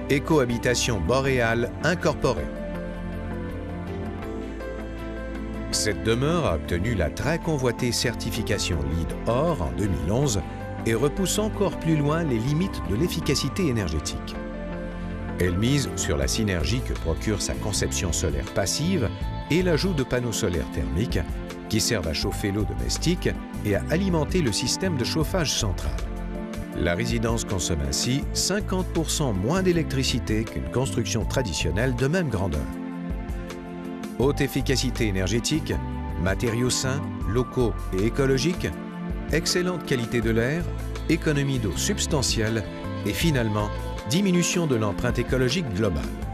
Écohabitation boréale incorporée. Cette demeure a obtenu la très convoitée certification LEED Or en 2011 et repousse encore plus loin les limites de l'efficacité énergétique. Elle mise sur la synergie que procure sa conception solaire passive et l'ajout de panneaux solaires thermiques qui servent à chauffer l'eau domestique et à alimenter le système de chauffage central. La résidence consomme ainsi 50% moins d'électricité qu'une construction traditionnelle de même grandeur. Haute efficacité énergétique, matériaux sains, locaux et écologiques, excellente qualité de l'air, économie d'eau substantielle et finalement, diminution de l'empreinte écologique globale.